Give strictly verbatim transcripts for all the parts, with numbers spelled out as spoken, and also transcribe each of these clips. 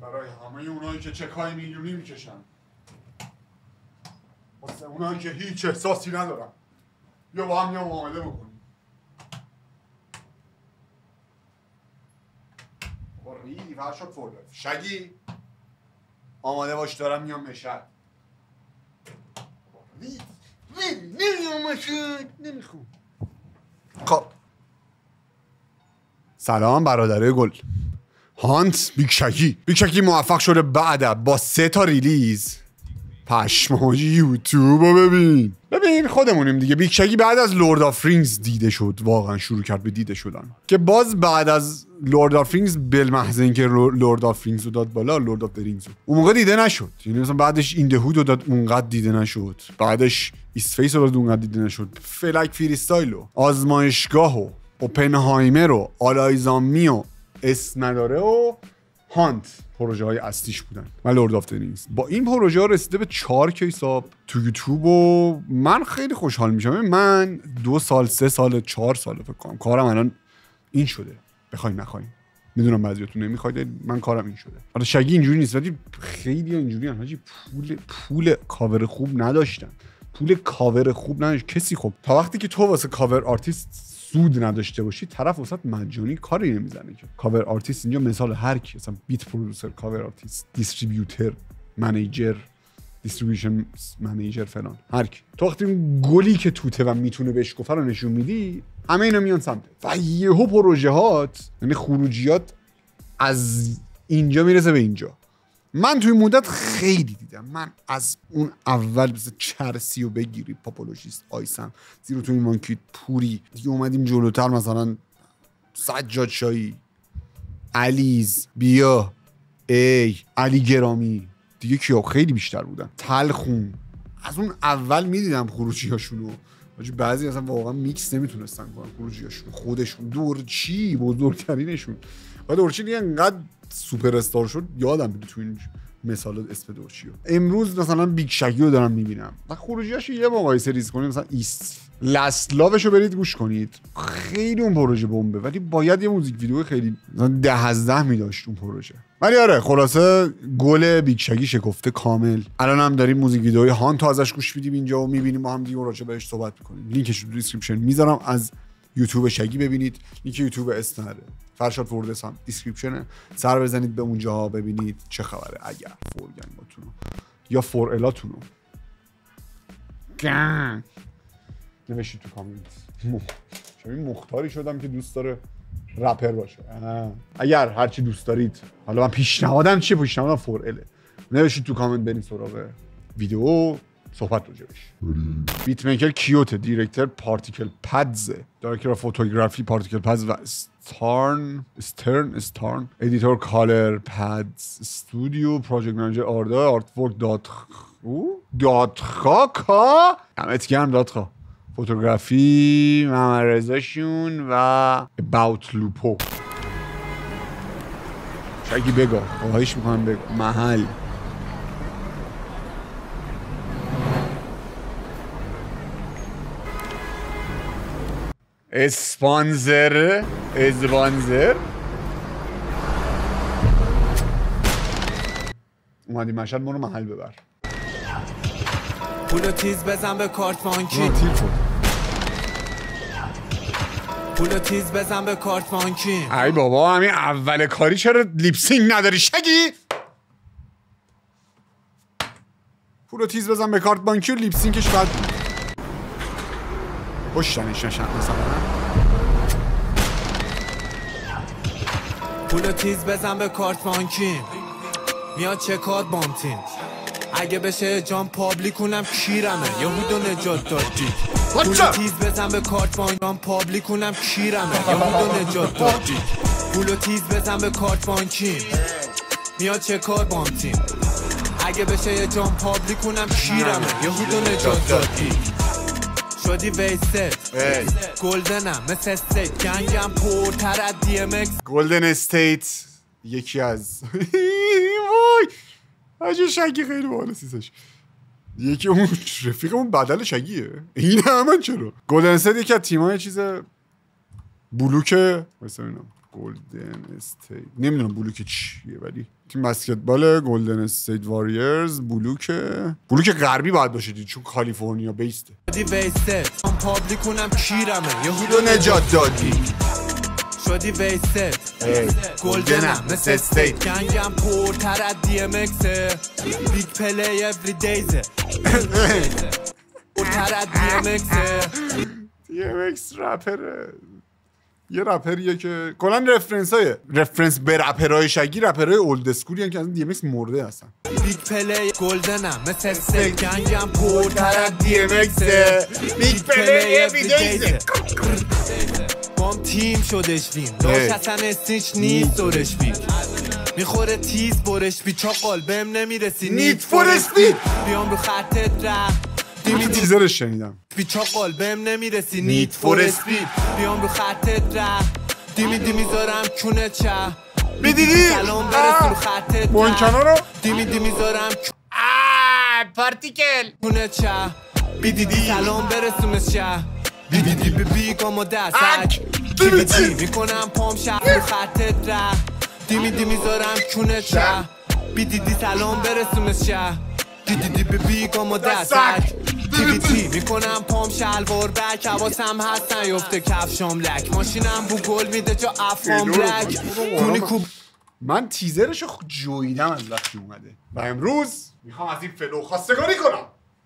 برای همه اونایی که چکای میلیونی میکشن، واسه اونایی که هیچ احساسی ندارن، یا با هم یه معامله بکنیم. با ریدی فرشاد فرده شگی آماده باش دارم میام مشهد. رید رید نمیام مشهد نمیخوام. خب سلام برادرای گل. هانت بیگ شکی بیگ شکی موفق شده بعد با سه تا ریلیز پشماجی یوتیوب رو ببین ببین خودمونیم دیگه. بیگ شکی بعد از لورد آف رینگز دیده شد، واقعا شروع کرد به دیده شدن، که باز بعد از لورد آف رینگز بالمحض اینکه لورد آف رینگز رو داد بالا، لورد آف رینگز اون موقع دیده نشد. یعنی مثلا بعدش این دهود رو داد اونقدر دیده نشد، بعدش ایست فیس رو داد اونقدر دیده نشد، فلک فری استایل و آزمایشگاه و اوپنهایمر و آلایزامی و اسم نداره و هانت پروژه های اصلیش بودن و لورد آف رینگز. با این پروژه ها رسیده به چهار کیساب تو یوتیوب و من خیلی خوشحال میشم. من دو سال سه سال چهار سال فکر کنم کارم الان این شده، بخوایم نخوایم. میدونم بعضیاتون نمیخواید، من کارم این شده. حالا شگی اینجوری نیست ولی خیلی اینجوری ان. حاجی پول پول کاور خوب نداشتن، پول کاور خوب نداشت کسی. خب تا وقتی که تو واسه کاور آرتیست سود نداشته باشی، طرف واسط مجانی کاری نمیزنه که. کاور آرتیست اینجا مثال هر کی، مثلا بیت پرودوسر، کاور آرتیست، دیستریبیوتور، منیجر، دیستریبیوشن منیجر فلان، هر کی. تو وقتی اون گلی که توته و میتونه بهش گفت رو نشون میدی، همه اینا میان سمت و یهو پروژه هات، یعنی خروجیات از اینجا میرسه به اینجا. من توی مدت خیلی دیدم. من از اون اول مثل چرسی و بگیری، پاپولوژیست، آیسم، زیرو توی مانکیت، پوری، دیگه اومدیم جلوتر مثلا سجاد شایی، علیز، بیا، ای، علی گرامی، دیگه کیا خیلی بیشتر بودن. تلخون از اون اول میدیدم خروجیاشونو. بعضی اصلا واقعا میکس نمیتونستن کنن خروجیاشون، خودشون دورچی بزرگترینشون. و دورچی دیگه انقدر سوپر استار شد یادم میاد تو این مثال اسم دورچیو. امروز مثلا بیگ شکی رو دارم میبینم و خروجیاش یه مقایسه ریز کنیم، مثلا ایست لاست لاوشو برید گوش کنید، خیلی اون پروژه بمبه، ولی باید یه موزیک ویدیو خیلی مثلا ده از ده میداشت اون پروژه. ولی آره خلاصه گل بیگ شکی شکفته کامل. الان هم داریم موزیک ویدیوی هانت ازش گوش میدیم اینجا و میبینیم با هم دیگه راجع بهش صحبت میکنیم. لینکش رو دیسکریپشن میذارم، از یوتیوب شگی ببینید. لینک یوتیوب استنره فرشاد فوردس هم دیسکریپشنه، سر بزنید به اونجا ببینید چه خبره. اگر فورگنگاتونو یا فور الاتونو گنگ نوشید تو کامنت. شبیه مختاری شدم که دوست داره رپر باشه. اگر هرچی دوست دارید، حالا من پیشنهادم چیه؟ پیشنهادم فور اله. نوشید تو کامنت، بریم سراغ ویدیو صحبت راجعش. بیت میکر کیوت، دیرکتور پارتیکل پدز، دایرکتور فوتوگرافی پارتیکل پدز و استارن استرن استارن، ادیتور کالر پدز استودیو، پروژکت منیجر آردا، آرت ورک دات او دات خا کا دمت گرم دات خا، فوتوگرافی محمد رضاشون و باوت لوپو. شگی بگو، خواهش میکنم بگو محل. اسپانسر اسپانسر اومدی مشهد، ما رو محل ببر. پولو تیز بزن به کارت بانکی، پولو تیز بزن به کارت بانکی. ای بابا همین اول کاری چرا لیپسینگ نداری شگی؟ پولو تیز بزن به کارت بانکی و لیپسینگش بد بود. پشتنش نشن مثلا. پولو تیز بزن به کارت بانکی، میاد چکات بانتین. اگه بشه جام پابلیک کنم کیرمه، یهودو نجات دادی. پولو تیز بزن به کارت بانکی، جام پابلیک کنم کیرمه، یهودو نجات دادی. پولو تیز بزن به کارت بانکی، میاد چکات بانتین. اگه بشه یه جام پابلیک کنم کیرمه، یهودو نجات دادی. شدی ویست گلدنم مثل استیت، گنگم پرتر از دی ام اکس. گلدن استیت یکی از وای آجه شگی خیلی بالا سیزش. یکی اون رفیقمون بدل شگیه این همه. چرا گلدن استیت یکی از تیمای چیز بلوکه واسه اینا گلدن استیت نمیدونم بلوک چیه ولی تیم بسکتبال گلدن استیت واریرز بلوک بلوک غربی باید باشه دید چون کالیفرنیا بیسته. شدی ویست من پابلیکونم کیرمه یهودو نجات دادی شدی ویست گلدنم مثل استیت گنگم پرتر از دی ام اکسه بیگ پلی اوری دیزه پرتر از دی ام اکسه دی ام اکس رپره یه رپریه که کلا رفرنس های رفرنس به رپرهای شگی رپرهای اولد اسکولی که از دی ام اکس مرده هستن. بیگ پلی گلدنم مثل استیت گنگم پرتر از دی ام اکسه بیگ پلی اوری دیزه بام تیم شدش ویم داشت اصلا استیچ نیست دورش بی میخوره تیز برش بی چاقال بهم نمیرسی نیت فور اسپید بیام رو خطت رفت دیمی تیزرش شنیدم بی چاقال بهم نمیرسی نیت فور اسپید بیام رو خطت رفت دیمی دیمی زارم کونه چه بیدیدی سلام برس رو خطت مانکنا رو دیمی دیمی زارم پارتیکل کونه چه بیدیدی سلام برسونش چه بی بی دی بی بی گامو دستک دیمی دی میکنم پام شهر رو خطت را دیمی دی میذارم کونه چه بی دی دی سلام برسونش شه دی دی دی بی بی گامو دستک دیمی دی میکنم پام شلوار بک حواسم هست نیفته کفشام لک ماشینم بو گل میده جا افام بلک کونی کوب من تیزرشو جویدم از وقتی اومده و امروز میخوام از این فلو خواستگاری کنم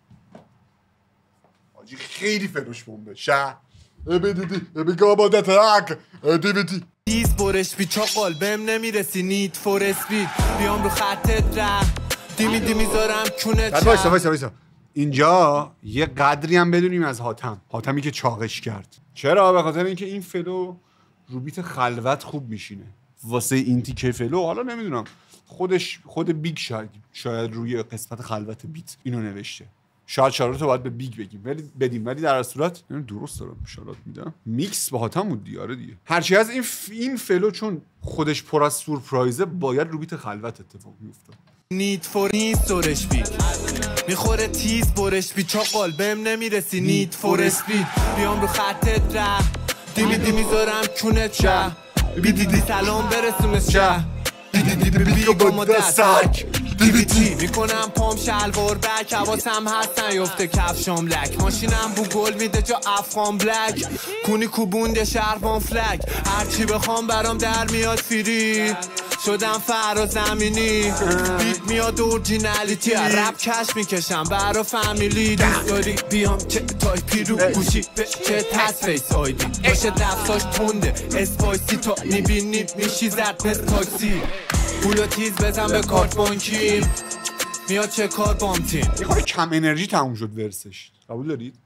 آجی خیلی فلوش بومبه شه ابی دیدی ابی گابا دترک دیویدی تیز برش بی چاقال بهم نمیرسی نیت فور اسپید بیام رو خطت را دیمی دی میذارم کونه چه وایسا وایسا وایسا اینجا یه قدری هم بدونیم از حاتم حاتمی که چاقش کرد چرا؟ به خاطر اینکه این فلو رو بیت خلوت خوب میشینه واسه این تیکه فلو حالا نمیدونم خودش خود بیگ شاید شاید روی قسمت خلوت بیت اینو نوشته شاید شارلات رو باید به بیگ بگیم ولی بدیم ولی در صورت درست دارم شارلات میدم میکس با هاتم بود دیاره دیگه هرچی از این ف... این فلو چون خودش پر از سورپرایزه باید رو بیت خلوت اتفاق میفته نیت فور نیست دورش بی میخوره تیز برش بی چاقال بهم نمیرسی نیت فور اسپید بیام رو خطت را دیمی دی میذارم کونه چه بی دی دی سلام برسونش چه بی دی دی بی بی گامو دستک دیویدی میکنم پام شلوار بک حواسم هست نیفته کفشام لک ماشینم بو گل میده جا افغان بلک کونی کوبونده شهربان فلک هرچی بخوام برام در میاد فری شدم فرا زمینی بیت میاد اورجینالیتی رپ کش میکشم برا فامیلی دوست داری بیام چه تایپی رو گوشی به چه تست فیس آیدی باشه دفتاش تونده اسپایسی تا میبینی میشی زد مثل تاکسی پولو تیز بزن به کارت بانکیم میاد چه کار بام تیم یه خورده کم انرژی تموم شد ورسش قبول دارید؟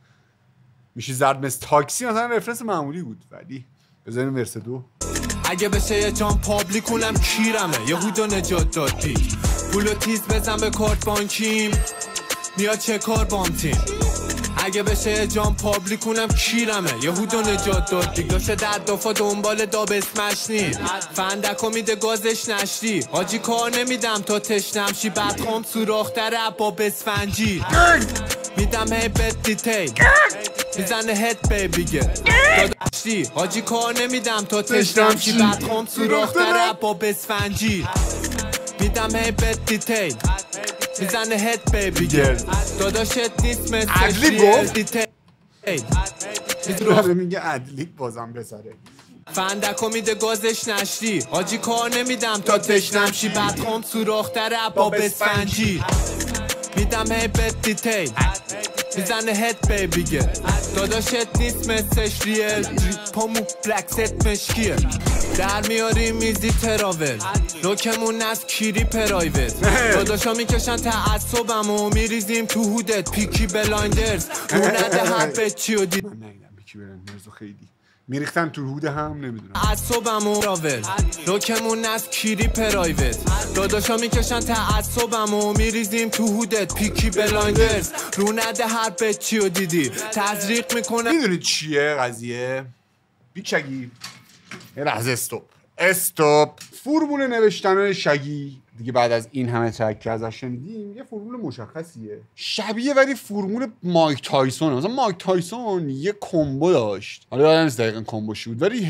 میشی زرد مثل تاکسی مثلا رفرنس معمولی بود ولی بزنیم ورس دو اگه بشه یه جام پابلیکونم کیرمه یهودو نجات داد بیگ پولو تیز بزن به کارت بانکیم میاد چه کار بام تیم اگه بشه یه جام پابلیکونم کیرمه یهودو نجات داد بیگ داشته در دفعه دنبال داب اسمش نی فندکو میده گازش نشتی حاجی کار نمیدم تا تشنم شی بعد خوام سوراختر با بسفنجی میدم هی بد دیتیل میزنه هد بیبیگه داداشتی حاجی کار نمیدم تا تشنم شی بعد خوام سوراختر با بسفنجی میدم هی بد دیتیل میزنه هد بیبیگه داداشت نیست مثل ادلیب دیتیل میگه ادلیب بازم بساره فندکو میده گازش نشتی حاجی کار نمیدم تا تشنم شی بعد خوام سوراختر با بسفنجی میدم هی بد دیتیل میزنه هد بیبیگه داداشت نیست مثلش ریل پامو بلک ست مشکیه در میاری میزی تراول لوکمون از کیری پرایوت داداشا میکشن تعصبم و میریزیم تو هودت پیکی بلایندرز رو نده هر بچی و دی من نگیدم پیکی بلایندرز خیلی میریختن تو هوده هم نمیدونم تعصبم و راول لوکمون از کیری پرایوت داداشا میکشن تعصبم و میریزیم تو هودت پیکی بلایندرز رو نده هر بچی و دیدی تزریق میکنه میدونید چیه قضیه؟ بیگ شگی یه لحظه استوب استوب فرمول نوشتن شگی دیگه بعد از این همه ترک که ازش شنیدیم یه فرمول مشخصیه شبیه ولی فرمول مایک تایسون مثلا مایک تایسون یه کمبو داشت حالا یادم نیست دقیقاً کمبوش بود ولی هی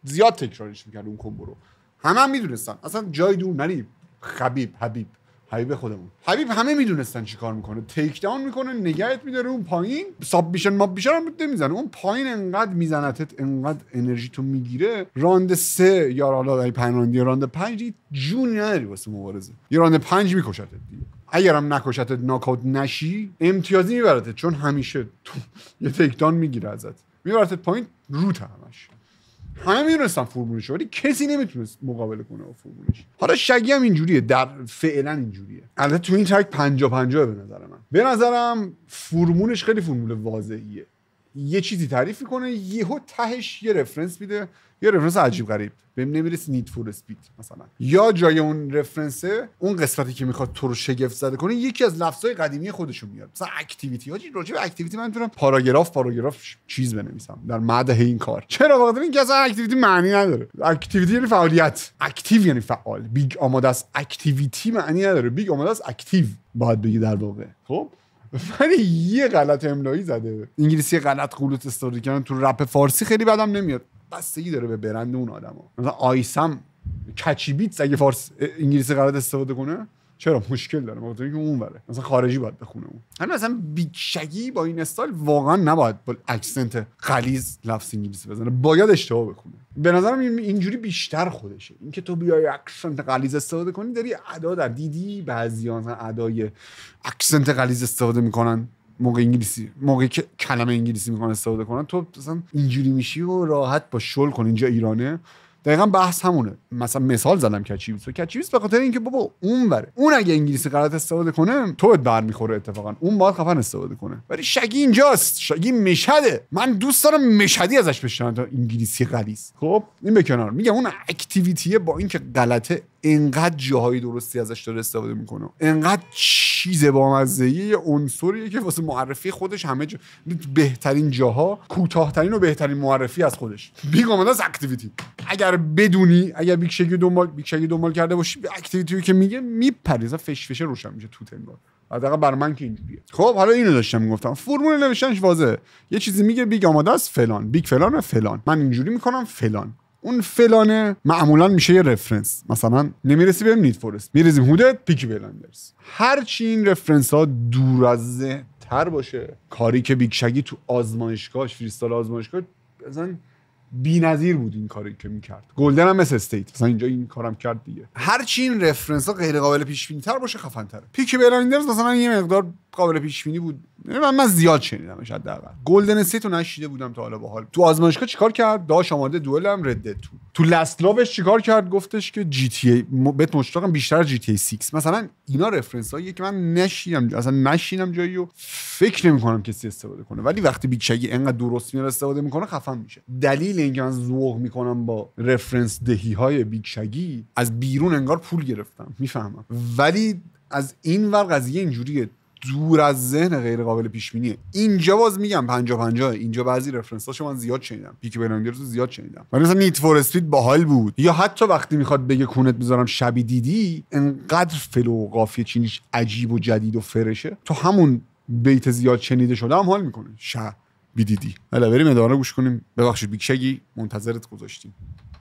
زیاد تکرارش میکرد اون کمبو رو. همه هم میدونستن اصلا جای دور نریم. خبیب حبیب حبیب خودمون حبیب همه میدونستن چی کار میکنه. تیک داون میکنه، نگهت میداره اون پایین، ساب میشن ماب میشن هم نمیزنه، اون پایین انقدر میزنتت، انقدر انرژی تو میگیره. راند سه یا حالا پنج راند پنج جون نداری واسه مبارزه. یه راند پنج میکشتت دیگه. اگرم نکشتت ناکاوت نشی امتیازی میبرتت، چون همیشه تو یه تیک داون میگیره ازت، میبرتت پایین روت همش. همه میدونستن فرمولش، ولی کسی نمیتونست مقابله کنه با فرمولش. حالا شگی هم اینجوریه، در فعلا اینجوریه. البته تو این ترک پنجاه پنجاه به نظر من. به نظرم فرمولش خیلی فرمول واضحیه. یه چیزی تعریف میکنه، یهو تهش یه رفرنس میده، یه رفرنس عجیب غریب. بهم نمیرسه نید فور اسپید مثلا، یا جای اون رفرنسه اون قسمتی که میخواد تو رو شگفت زده کنه یکی از لفظای قدیمی خودشو میاد، مثلا اکتیویتی. هاجی راجع به اکتیویتی من میتونم پاراگراف پاراگراف چیز بنویسم در مدح این کار. چرا؟ بخاطر اینکه اصلا اکتیویتی معنی نداره. اکتیویتی یعنی فعالیت، اکتیو یعنی فعال. بیگ آماده است اکتیویتی معنی نداره، بیگ آماده است اکتیو باید بگی در واقع. خب ولی یه غلط املایی زده، انگلیسی غلط قولت استفاده کردن تو رپ فارسی خیلی بدم نمیاد. بستگی داره به برند اون آدما. مثلا آیسم کچی بیتس اگه فارس انگلیسی غلط استفاده کنه چرا مشکل داره؟ مثلا اینکه اون بره مثلا خارجی باید بخونه اون. همین مثلا بیگ شگی با این استایل واقعا نباید با اکسنت غلیظ لفظ انگلیسی بزنه، باید اشتباه بخونه. به نظرم اینجوری بیشتر خودشه. اینکه تو بیای اکسنت غلیظ استفاده کنی، داری ادا در دیدی بعضیا مثلا ادای اکسنت غلیظ استفاده میکنن موقع انگلیسی، موقعی که کلمه انگلیسی میخوان استفاده کنن، تو مثلا اینجوری میشی و راحت با شل کن. اینجا ایرانه، دقیقاً بحث همونه. مثلا مثال زدم کچی بیس، کچی بیس به خاطر اینکه بابا اون بره، اون اگه انگلیسی غلط استفاده کنه تو بهت برمیخوره، اتفاقا اون باید خفن استفاده کنه. ولی شگی اینجاست، شگی مشهده، من دوست دارم مشهدی ازش بشنوم تا انگلیسی غلیظ. خب این به کنار، میگم اون اکتیویتیه با اینکه غلطه انقدر جاهای درستی ازش داره استفاده میکنه، انقدر چیز بامزه‌ایه، یه عنصریه که واسه معرفی خودش همه جا بهترین جاها، کوتاه‌ترین و بهترین معرفی از خودش. بیگ آماده است اکتیویتی. اگر بدونی، اگر بیگ شگی دنبال بیگ شگی دنبال کرده باشی، به اکتیویتی که میگه میپری، اصلا فش فشه روشن میشه تو تنگار. حداقل برای من که اینجوریه. خب حالا اینو داشتم میگفتم، فرمول نوشتنش واضحه. یه چیزی میگه بیگ آماده است فلان، بیگ فلان فلان، من اینجوری میکنم فلان. اون فلانه معمولا میشه یه رفرنس. مثلا نمیرسی بریم نید فورست، میرزیم هودت پیکی بلایندرز. هر چی این رفرنس ها دور از ذهن تر باشه، کاری که بیگ شگی تو آزمایشگاهش، فریستایل آزمایشگاه مثلا بی‌نظیر بود این کاری که میکرد. گلدن هم مثل استیت مثلا اینجا این کارم کرد دیگه. هر چی این رفرنس ها غیر قابل پیش بینی تر باشه خفن تره. پیکی بلایندرز مثلا یه مقدار قابل پیش بینی بود، من من زیاد شنیدمش حداقل. گلدن استیت رو نشیده بودم تا حالا باحال. تو آزمایشگاه چیکار کرد؟ داش آماده دوئل هم رد تو. تو لاست لاوش چیکار کرد؟ گفتش که جی تی ای بهت مشتاقم بیشتر جی تی ای شش. مثلا اینا رفرنس هایی که من نشیدم، اصلا نشینم جایی و فکر نمی‌کنم کسی استفاده کنه. ولی وقتی بیگ شگی انقدر درست میاد استفاده میکنه خفن میشه. دلیل اینکه من ذوق میکنم با رفرنس دهی های بیگ شگی، از بیرون انگار پول گرفتم، میفهمم، ولی از این ور قضیه اینجوریه، دور از ذهن، غیر قابل پیش بینیه. اینجا باز میگم پنجاه پنجاه. اینجا بعضی رفرنساشو من زیاد شنیدم، پیک بلایندرز رو زیاد شنیدم، ولی مثلا نیت فور اسپید باحال بود. یا حتی وقتی میخواد بگه کونت میذارم شبی دیدی، انقدر فلو و قافیه چینیش عجیب و جدید و فرشه، تو همون بیت زیاد شنیده شده هم حال میکنه. شب بیدیدی. حالا بریم اداره گوش کنیم. ببخشید بیگ شگی، منتظرت گذاشتیم.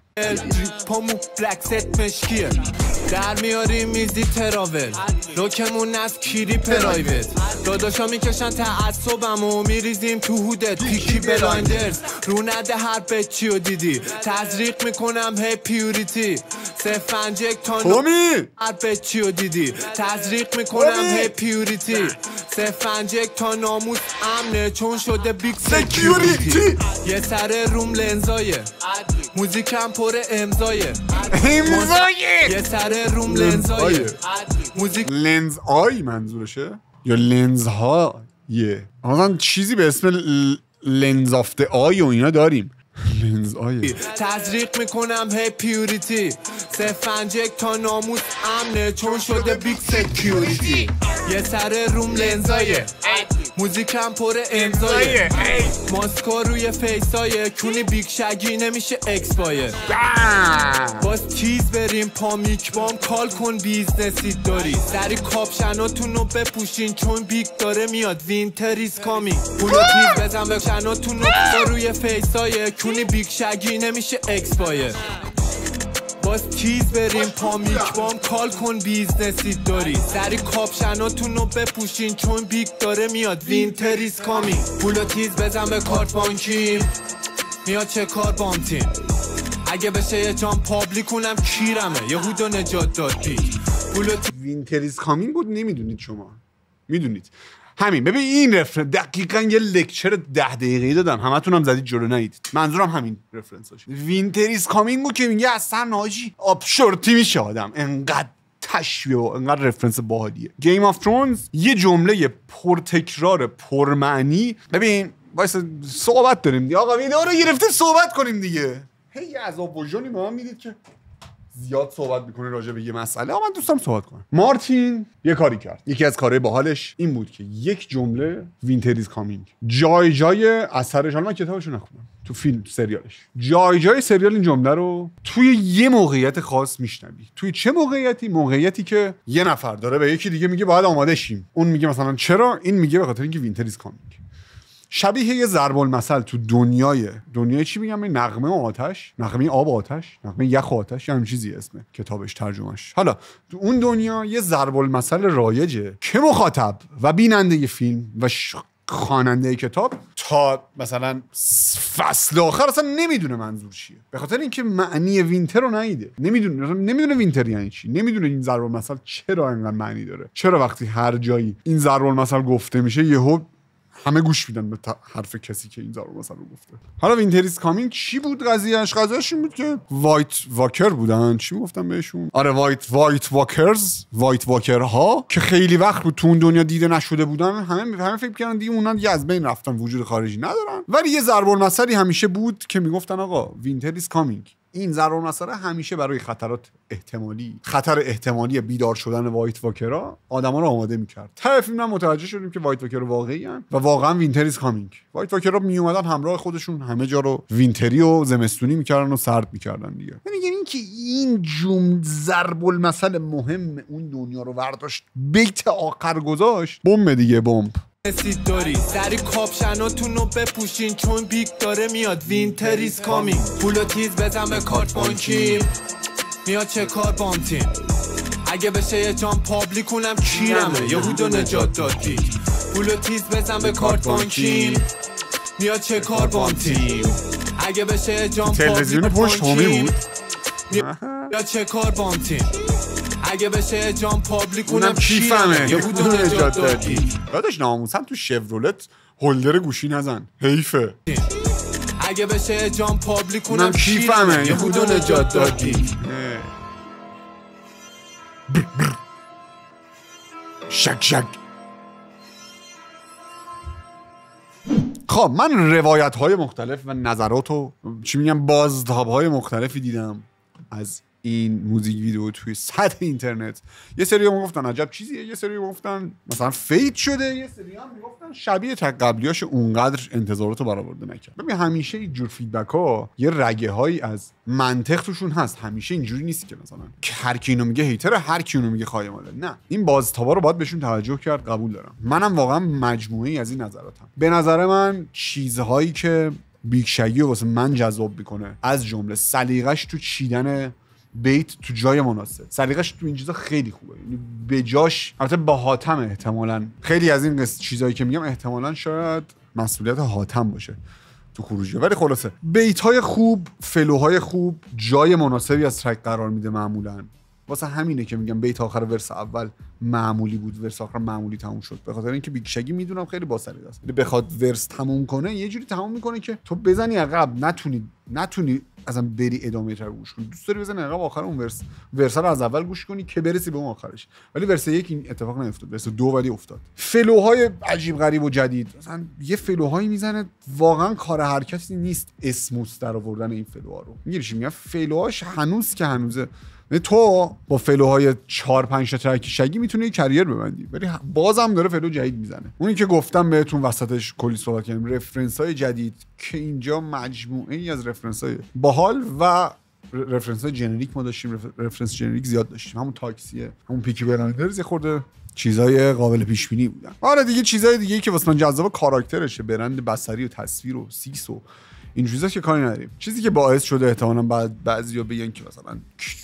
پامو بلک ست مشکیه، در میاریم میزی تراول، روکمون از کیری پرایوت، داداشا میکشن تعصبم و میریزیم تو هودت پیکی بلایندرز. رو نده هر بچی رو دیدی، تزریق میکنم هی پیوریتی، سفنجک تا ناموس هر بچی رو دیدی، تزریق میکنم هی پیوریتی، سفنجک تا ناموس امنه چون شده بیگ سکیوریتی. یه سر روم لنزایه، موزیکم پر امضایه امضایه یه سر روم لنزایه موزیک لنز آی منظورشه یا لنز ها یه مثلا چیزی به اسم لنز آف د آی و اینا داریم. لنز آی تزریق میکنم هی پیوریتی، سفنجک تا ناموس امنه چون شده بیگ سکیوریتی. یه سر روم لنزایه موزیکم پر امضایه ماسکا روی فیسای کونی بیگ شگی نمیشه اکسپایر باز تیز بریم پا میکبام کال کن بیزنسی داری سری کاپشناتونو بپوشین چون بیگ داره میاد وینتریز کامی پولو تیز بزن به شناتونو روی فیسای کونی بیگ شگی نمیشه اکسپایر باز تیز بریم پا میکبام کال کن بیزنسی داری سری کاپشناتونو بپوشین چون بیگ داره میاد وینتریز کامی پولو تیز بزن به کارت بانکیم میاد چه کار بام تیم اگه بشه یه جام پابلیکونم کیرمه یهودو نجات داد بیگ پولو وینتریز کامین بود نمیدونید شما میدونید همین. ببین این رفرنس دقیقاً یه لکچر ده دقیقه‌ای دادم همتون هم زدید جلو نهید منظورم همین رفرنساش وینتریز کامینگو که میگه اصلا حاجی آبشورتی میشه آدم انقدر تشبیه و انقدر رفرنس باحالیه. گیم آف ترونز یه جمله پرتکرار پرمعنی. ببین وایس صحبت داریم دیگه آقا ویدیو رو گرفته صحبت کنیم دیگه هی عذاب وجدانی ما هم میدید که زیاد صحبت میکنه راجع به یه مسئله. من دوستم صحبت کنم. مارتین یه کاری کرد. یکی از کارهای باحالش این بود که یک جمله وینتریز کامینگ جای جای اثرش، حالا من کتابشو نخونم، تو فیلم تو سریالش جای جای سریال این جمله رو توی یه موقعیت خاص میشنوی. توی چه موقعیتی؟ موقعیتی که یه نفر داره به یکی دیگه میگه باید آماده شیم. اون میگه مثلا چرا؟ این میگه به خاطر اینکه وینتریز کامینگ. شبیه یه ضرب المثل تو دنیای دنیای چی میگم؟ نغمه و آتش، نغمه آب و آتش، نغمه یخ و آتش، همین چیزی اسمه کتابش ترجمهش. حالا تو اون دنیا یه ضرب المثل رایجه که مخاطب و بیننده فیلم و ش... خواننده کتاب تا مثلا فصل آخر اصلا نمیدونه منظور چیه، به خاطر اینکه معنی وینتر رو ندیده. نمیدونه نمیدونه وینتر یعنی چی، نمیدونه این ضرب المثل چرا انقدر معنی داره، چرا وقتی هر جایی این ضرب المثل گفته میشه یهو همه گوش میدن به حرف کسی که این ضرب المثل رو گفته. حالا وینتریز کامینگ چی بود قضیهش؟ قضیهش این بود که وایت واکر بودن، چی میگفتن بهشون؟ آره وایت وایت واکرز، وایت واکرها که خیلی وقت بود تو اون دنیا دیده نشده بودن. همه همه فکر کردن دیگه اونن دیگه از بین رفتن، وجود خارجی ندارن. ولی یه ضرب المثلی همیشه بود که میگفتن آقا وینتریز کامینگ. این ضرب المثل همیشه برای خطرات احتمالی، خطر احتمالی بیدار شدن وایت واکرها آدما رو آماده می‌کرد. طرف فیلم متوجه شدیم که وایت واکر واقعی ان و واقعا وینتریز کامینگ. وایت واکرها می اومدن همراه خودشون همه جا رو وینتری و زمستونی می‌کردن و سرد می‌کردن دیگه. میگن این که این جمله ضرب المثل مهم اون دنیا رو برداشت بیت آخر گذاشت، بمب دیگه، بمب. رسید داری سری کاپشناتونو بپوشین چون بیگ داره میاد وینتریز کامینگ پولو تیز بزن به کارت بانکیم میاد چه کار بام تیم اگه بشه یه جام پابلیکونم کیرمه یهودو نجات داد بیگ پولو تیز بزن به کارت بانکیم میاد چه کار بام تیم اگه بشه یه جام تلویزیون پشت همی بود میاد چه کار بام تیم اگه بشه جام پابلیکونم کیفمه یهودو نجات دادی. یادش ناموسن تو شورولت هولدر گوشی نزن، حیفه. اگه بشه جام پابلیکونم کیفمه یهودو نجات دادی. شک شک. خب من روایت های مختلف و نظرات و چی میگم بازتاب های مختلفی دیدم از این موزیک ویدیو توی سطح اینترنت. یه سری هم گفتن عجب چیزیه، یه سری هم گفتن مثلا فیت شده، یه سری هم میگفتن شبیه تک قبلیاش اونقدر انتظاراتو برآورده نکرد. ببین همیشه این جور فیدبک ها یه رگه هایی از منطق توشون هست. همیشه اینجوری نیست که مثلا هر کی اینو میگه هیتر، هر کی اونو میگه خایماله. نه، این بازتابا رو باید بهشون توجه کرد. قبول دارم. منم واقعا مجموعه‌ای از این نظراتم. به نظر من چیزهایی که بیگ شگی واسه من جذاب میکنه از جمله سلیقش تو چیدن بیت تو جای مناسب، سلیقش تو این چیزا خیلی خوبه. یعنی به جاش البته با حاتم احتمالاً خیلی از این چیزایی که میگم احتمالاً شاید مسئولیت حاتم باشه تو خروجی، ولی خلاصه بیت‌های خوب، فلوهای خوب، جای مناسبی از ترک قرار میده معمولاً. واسه همینه که میگم بیت آخر ورس اول معمولی بود، ورس آخر معمولی تموم شد، به خاطر اینکه بیگ شگی میدونم خیلی با سلیقه است. بخواد ورس تموم کنه یه جوری تموم میکنه که تو بزنی عقب، نتونی نتونی اصلا بری ادامه تر گوش کنی. دوست داری بزنی عقب آخر اون ورس ورس رو از اول گوش کنی که برسی به اون آخرش. ولی ورس یک این اتفاق نیفتاد، ورس دو ولی افتاد. فلوهای عجیب غریب و جدید، مثلا یه فلوهایی میزنه واقعا کار حرکتی نیست اسموس در آوردن این فلوها رو. میگیری چی میگم؟ فلوهاش هنوز که هنوزه تو با فلوهای چهار پنج تا ترک شگی میتونی کریر ببندی، ولی بازم داره فلو جدید میزنه. اونی که گفتم بهتون وسطش کلی صحبت کردیم، رفرنس های جدید که اینجا مجموعه ای از رفرنس های باحال و رفرنس های جنریک ما داشتیم. رفرنس جنریک زیاد داشتیم، همون تاکسیه، همون پیکی بلایندرز، یه خورده چیزای قابل پیش بینی بودن. آره دیگه چیزای دیگه که واسه من جذاب کاراکترشه، برند بصری و تصویر و سیکس و این چیزا که کاری نداریم. چیزی که باعث شده احتمالاً بعد بعضیا بگن که مثلا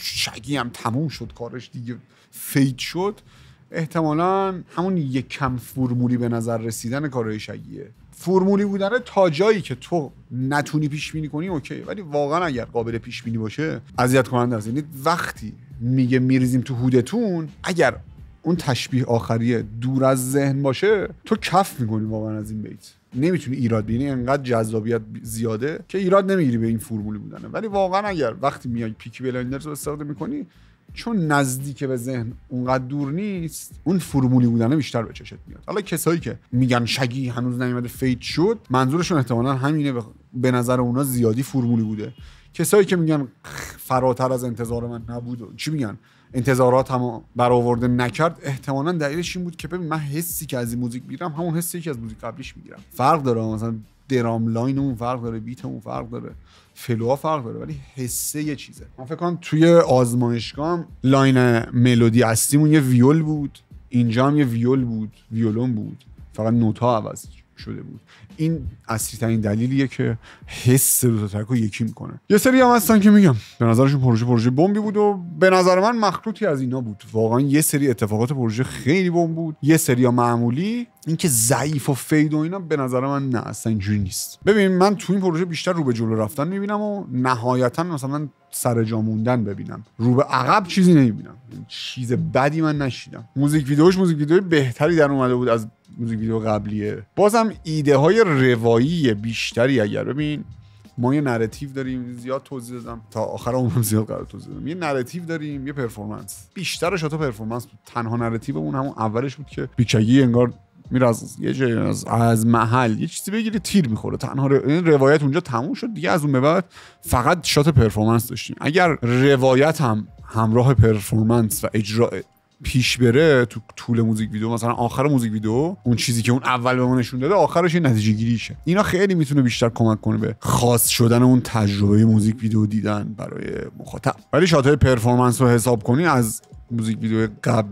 شگی هم تموم شد کارش دیگه فید شد، احتمالاً همون یک کم فرمولی به نظر رسیدن کارهای شگیه. فرمولی بودن تا جایی که تو نتونی پیش بینی کنی اوکی، ولی واقعا اگر قابل پیش بینی باشه اذیت کننده است. یعنی وقتی میگه میریزیم تو هودتون، اگر اون تشبیه آخریه دور از ذهن باشه تو کف میکنی واقعا از این بیت، نمیتونی ایراد بینی، انقدر جذابیت زیاده که ایراد نمیگیری به این فرمولی بودنه. ولی واقعا اگر وقتی میای پیکی بلایندرز رو استفاده میکنی، چون نزدیک به ذهن اونقدر دور نیست، اون فرمولی بودنه بیشتر به چشت میاد. حالا کسایی که میگن شگی هنوز نیومده فید شد، منظورشون احتمالاً همینه، به نظر اونا زیادی فرمولی بوده. کسایی که میگن فراتر از انتظار من نبود، چی میگن انتظارات هم برآورده نکرد، احتمالاً دلیلش این بود که ببین من حسی که از این موزیک میگیرم همون حسی که از موزیک قبلیش میگیرم. فرق داره، مثلا درام لاین اون فرق داره، بیت اون فرق داره، فلوها فرق داره، ولی حسه یه چیزه. من فکر کنم توی آزمایشگاه لاین ملودی اصلیمون یه ویول بود، اینجا هم یه ویول بود، ویولون بود، فقط نوت‌ها عوض شده بود. این اصلی ترین دلیلیه که حس دو تا ترک رو یکی میکنه. یه سری هم هستن که میگم به نظرشون پروژه پروژه بمبی بود و به نظر من مخلوطی از اینا بود. واقعا یه سری اتفاقات پروژه خیلی بمب بود، یه سری ها معمولی. اینکه ضعیف و فید و اینا به نظر من نه، اصلا اینجوری نیست. ببین من تو این پروژه بیشتر رو به جلو رفتن میبینم و نهایتا مثلا سر جا موندن ببینم، رو به عقب چیزی نمیبینم، چیز بدی من نشیدم. موزیک ویدیوش موزیک ویدیو بهتری در اومده بود از موزیک ویدیو قبلیه. بازم ایده های روایی بیشتری، اگر ببین ما یه نراتیو داریم، زیاد توضیح دادم تا آخر اونم زیاد قرار توضیح دادم، یه نراتیو داریم، یه پرفورمنس، بیشترش تا پرفورمنس بود. تنها نراتیو اون همون اولش بود که بیچگی انگار میره از یه جای از, از محل یه چیزی بگیره تیر میخوره. تنها ر... این روایت اونجا تموم شد دیگه. از اون به بعد فقط شات پرفورمنس داشتیم. اگر روایت هم همراه پرفورمنس و اجرا پیش بره تو طول موزیک ویدیو، مثلا آخر موزیک ویدیو اون چیزی که اون اول به ما نشون داده آخرش یه نتیجه گیریشه، اینا خیلی میتونه بیشتر کمک کنه به خاص شدن اون تجربه موزیک ویدیو دیدن برای مخاطب. ولی شاتای پرفورمنس رو حساب کنی از موزیک ویدیو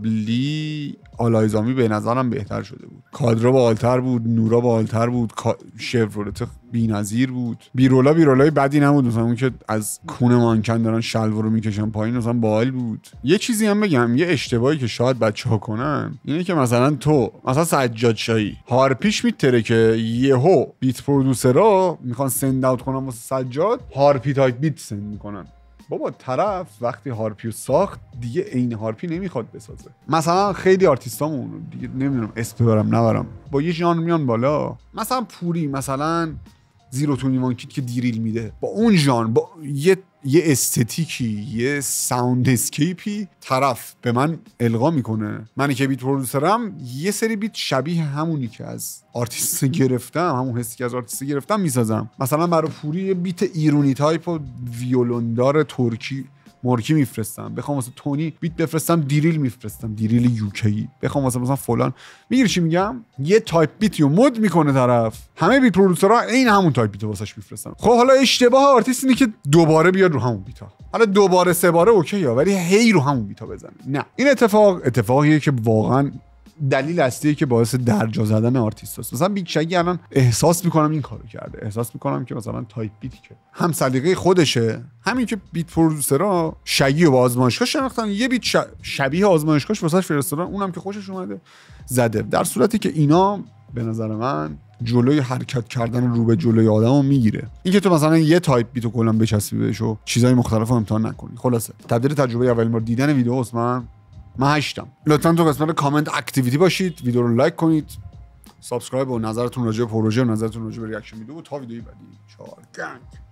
قبلی آلایزامی به نظرم بهتر شده بود. کادرا بالاتر بود، نورا بالاتر بود، شفرولت بی‌نظیر بود. بیرولا بیرولای بدی نبود، مثلا اون که از کون مانکن دارن شلوار رو میکشن پایین مثلا باحال بود. یه چیزی هم بگم، یه اشتباهی که شاید بچه‌ها کنن اینه که مثلا تو مثلا سجاد شایی هارپیش میتره که یهو بیت پرودوسرها میخوان سند اوت کنن واسه سجاد، هارپی تایپ بیت سند میکنن. بابا طرف وقتی هارپیو ساخت دیگه عین هارپی نمیخواد بسازه. مثلا خیلی آرتیستامون دیگه نمیدونم اسم ببرم نبرم با یه ژانر میان بالا، مثلا پوری مثلا زیرو تونی وانکیت که دیریل میده، با اون ژانر با یه یه استتیکی یه ساوند اسکیپی طرف به من القا میکنه. من که بیت پرودوسرم یه سری بیت شبیه همونی که از آرتیست گرفتم، همون حسی که از آرتیست گرفتم میسازم. مثلا برای پوری یه بیت ایرونی تایپ و ویولوندار ترکی مارکی میفرستم، بخوام واسه تونی بیت بفرستم دیریل میفرستم، دیریل یوکی. بخوام واسه مثلا فلان، میگیری چی میگم، یه تایپ بیتیو مود میکنه طرف، همه بیت پرودوسرها این همون تایپ بیتو واسش میفرستن. خب حالا اشتباه آرتیست اینه که دوباره بیاد رو همون بیتا، حالا دوباره سه باره اوکی ها، ولی هی رو همون بیتا بزنه. نه، این اتفاق اتفاقیه که واقعا دلیل اصلیه که باعث درجا زدن آرتیست است. مثلا بیگ شگی الان احساس میکنم این کارو کرده، احساس میکنم که مثلا تایپ بیتی که هم سلیقه خودشه، همین که بیت پرودوسرها شگی رو با آزمایشگاه شناختن، یه بیت ش... شبیه آزمایشگاهش واسش فرستادن، اونم که خوشش اومده زده. در صورتی که اینا به نظر من جلوی حرکت کردن رو به جلوی آدمو میگیره. اینکه تو مثلا یه تایپ بیتو کلا بچسبی بهش و چیزای مختلفو امتحان نکنی. خلاصه تبدیل تجربه اولین بار دیدن ویدیو من من هشتم. لطفاً تو قسمت کامنت اکتیویتی باشید، ویدیو رو لایک کنید، سابسکرایب و نظرتون راجع به پروژه و نظرتون راجع به ریاکشن ویدیو تا ویدیوی بعدی. چهار گنگ